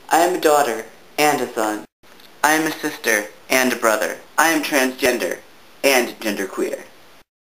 I am a daughter and a son. I am a sister and a brother. I am transgender and genderqueer.